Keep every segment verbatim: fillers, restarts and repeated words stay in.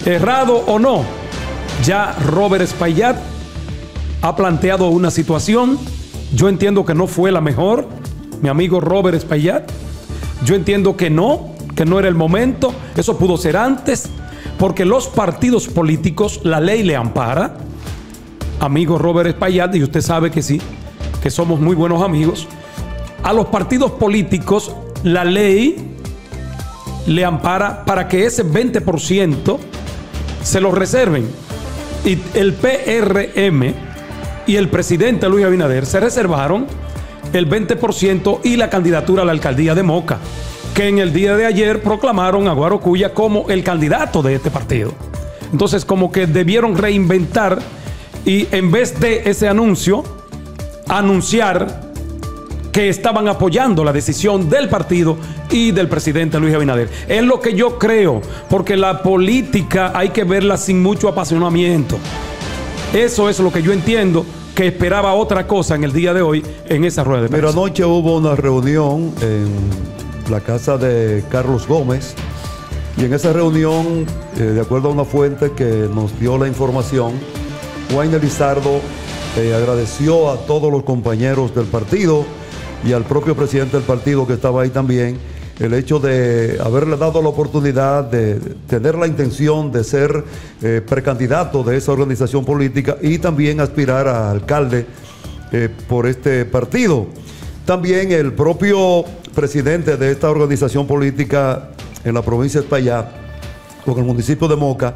Errado o no, ya Robert Espaillat ha planteado una situación. Yo entiendo que no fue la mejor, mi amigo Robert Espaillat. Yo entiendo que no, que no era el momento. Eso pudo ser antes, porque los partidos políticos, la ley le ampara. Amigo Robert Espaillat, y usted sabe que sí, que somos muy buenos amigos. A los partidos políticos, la ley le ampara para que ese veinte por ciento se lo reserven. Y el P R M y el presidente Luis Abinader se reservaron el veinte por ciento y la candidatura a la alcaldía de Moca, que en el día de ayer proclamaron a Guarocuya como el candidato de este partido. Entonces, como que debieron reinventar y en vez de ese anuncio, anunciar que estaban apoyando la decisión del partido y del presidente Luis Abinader. Es lo que yo creo, porque la política hay que verla sin mucho apasionamiento. Eso es lo que yo entiendo, que esperaba otra cosa en el día de hoy en esa rueda de prensa. Pero anoche hubo una reunión en la casa de Carlos Gómez, y en esa reunión, eh, de acuerdo a una fuente que nos dio la información, Wainer Lizardo eh, agradeció a todos los compañeros del partido y al propio presidente del partido que estaba ahí también, el hecho de haberle dado la oportunidad de tener la intención de ser eh, precandidato de esa organización política y también aspirar a alcalde eh, por este partido. También el propio presidente de esta organización política en la provincia de Espaillat, con el municipio de Moca,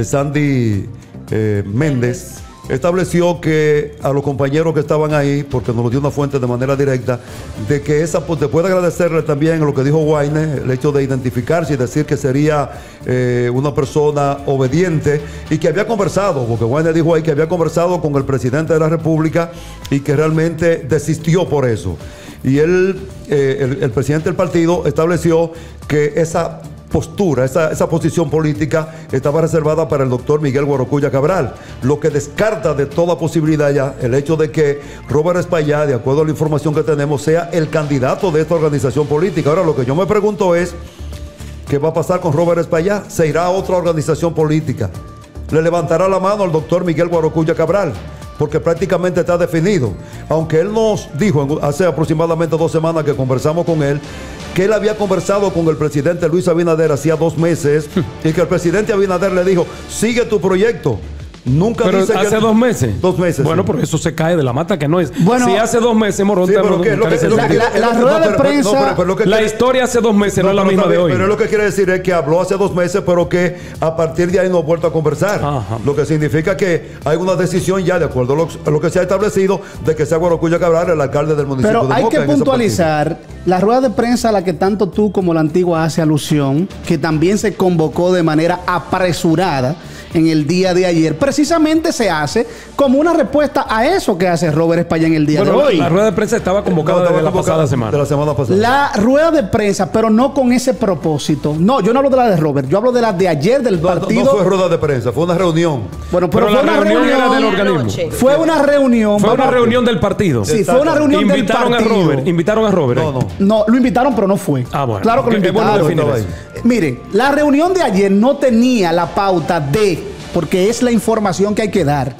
Sandy eh, Méndez, estableció que a los compañeros que estaban ahí, porque nos lo dio una fuente de manera directa, de que esa, pues, puede agradecerle también lo que dijo Wainer, el hecho de identificarse y decir que sería eh, una persona obediente y que había conversado, porque Wainer dijo ahí que había conversado con el presidente de la República y que realmente desistió por eso. Y él, eh, el, el presidente del partido estableció que esa postura, esa, esa posición política estaba reservada para el doctor Miguel Guarocuya Cabral, lo que descarta de toda posibilidad ya el hecho de que Robert Espaillat, de acuerdo a la información que tenemos, sea el candidato de esta organización política. Ahora, lo que yo me pregunto es, ¿qué va a pasar con Robert Espaillat? ¿Se irá a otra organización política? ¿Le levantará la mano al doctor Miguel Guarocuya Cabral? Porque prácticamente está definido. Aunque él nos dijo hace aproximadamente dos semanas que conversamos con él, que él había conversado con el presidente Luis Abinader hacía dos meses y que el presidente Abinader le dijo, sigue tu proyecto. Nunca pero dice hace que dos meses. Dos meses. Bueno, sí. por eso se cae de la mata que no es. Bueno, si hace dos meses, Morón, sí, pero ¿qué? Lo que, lo que, la, la, la rueda de prensa. No, pero, pero lo que la quiere, historia hace dos meses no, no es la misma de hoy. Pero lo que quiere decir es que habló hace dos meses, pero que a partir de ahí no ha vuelto a conversar. Ajá. Lo que significa que hay una decisión ya, de acuerdo a lo, a lo que se ha establecido, de que sea Guarocuya Cabral el alcalde del municipio pero de hay Moca. que puntualizar la rueda de prensa a la que tanto tú como la antigua hace alusión, que también se convocó de manera apresurada en el día de ayer, precisamente se hace como una respuesta a eso que hace Robert Espaillat en el día bueno, de hoy. La rueda de prensa estaba convocada no, desde la convocada pasada semana. De la semana pasada. La rueda de prensa, pero no con ese propósito. No, yo no hablo de la de Robert, yo hablo de la de ayer del no, partido. No, no fue rueda de prensa, fue una reunión. Bueno, pero, pero fue la una reunión, reunión era del organismo. Fue una reunión. Fue una vamos, reunión del partido. Sí, fue una reunión invitaron del partido. a Robert, invitaron a Robert. No, no. No, lo invitaron, pero no fue. Ah, bueno. Claro que lo Es bueno invitaron. definir eso. Miren, la reunión de ayer no tenía la pauta de, porque es la información que hay que dar.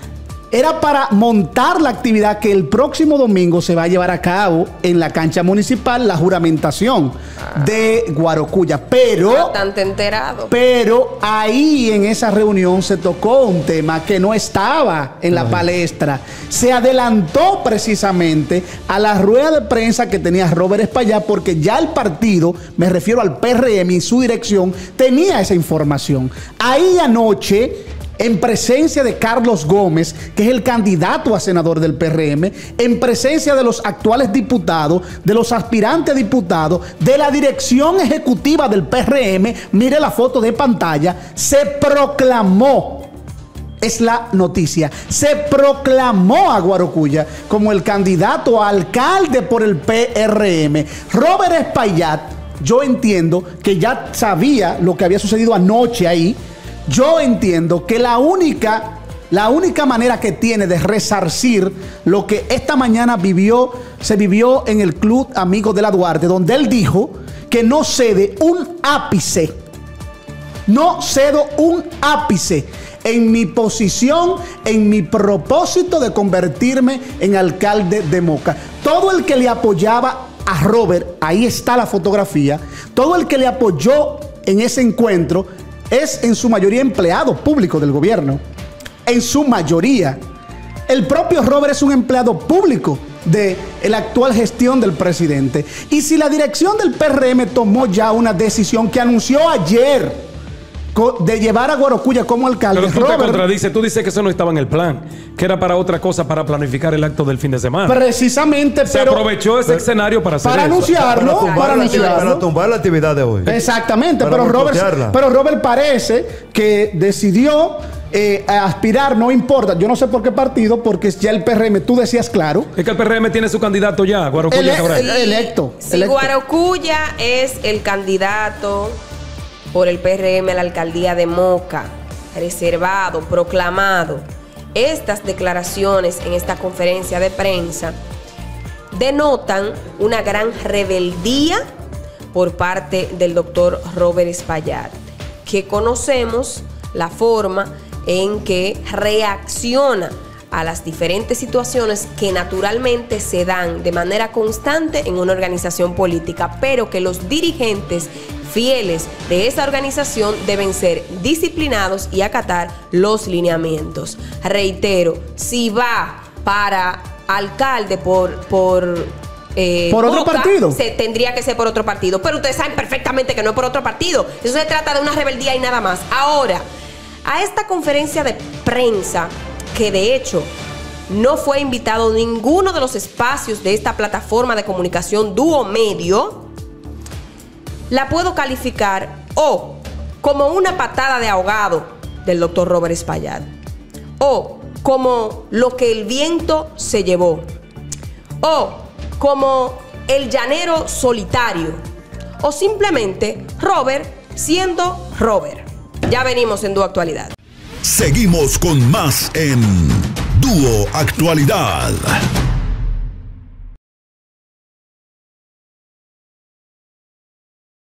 Era para montar la actividad que el próximo domingo se va a llevar a cabo en la cancha municipal, la juramentación ah. de Guarocuya. Pero, bastante enterado. Pero ahí en esa reunión se tocó un tema que no estaba en la Ay. palestra. Se adelantó precisamente a la rueda de prensa que tenía Robert Espaillat, porque ya el partido, me refiero al P R M y su dirección, tenía esa información. Ahí anoche, en presencia de Carlos Gómez, que es el candidato a senador del P R M, en presencia de los actuales diputados, de los aspirantes a diputados, de la dirección ejecutiva del P R M, mire la foto de pantalla, se proclamó, es la noticia, se proclamó a Guarocuya como el candidato a alcalde por el P R M. Robert Espaillat, yo entiendo que ya sabía lo que había sucedido anoche ahí. Yo entiendo que la única, la única manera que tiene de resarcir lo que esta mañana vivió, se vivió en el Club Amigos de la Duarte, donde él dijo que no cede un ápice No cedo un ápice en mi posición, en mi propósito de convertirme en alcalde de Moca. Todo el que le apoyaba a Robert, ahí está la fotografía, todo el que le apoyó en ese encuentro es en su mayoría empleado público del gobierno. En su mayoría. El propio Robert es un empleado público de la actual gestión del presidente. Y si la dirección del P R M tomó ya una decisión que anunció ayer de llevar a Guarocuya como alcalde, pero tú Robert, te contradices, tú dices que eso no estaba en el plan, que era para otra cosa, para planificar el acto del fin de semana. Precisamente, se pero aprovechó ese pero, escenario para hacer para eso. anunciarlo, para, para anunciarlo, para tumbar la actividad de hoy. Exactamente, para pero Robert, pero Robert parece que decidió eh, aspirar, no importa, yo no sé por qué partido, porque ya el P R M, tú decías claro. Es que el P R M tiene su candidato ya, Guarocuya ele Cabral. el, electo. Si electo. Guarocuya es el candidato por el P R M a la alcaldía de Moca, reservado, proclamado, estas declaraciones en esta conferencia de prensa denotan una gran rebeldía por parte del doctor Robert Espaillat, que conocemos la forma en que reacciona a las diferentes situaciones que naturalmente se dan de manera constante en una organización política, pero que los dirigentes fieles de esa organización deben ser disciplinados y acatar los lineamientos. Reitero, si va para alcalde por... por Eh, por otro Moca, partido. Se tendría que ser por otro partido. Pero ustedes saben perfectamente que no es por otro partido. Eso se trata de una rebeldía y nada más. Ahora, a esta conferencia de prensa, que de hecho no fue invitado ninguno de los espacios de esta plataforma de comunicación Dúo Medio, la puedo calificar o como una patada de ahogado del doctor Robert Espaillat, o como lo que el viento se llevó, o como el llanero solitario, o simplemente Robert siendo Robert. Ya venimos en Dúo Actualidad. Seguimos con más en Dúo Actualidad.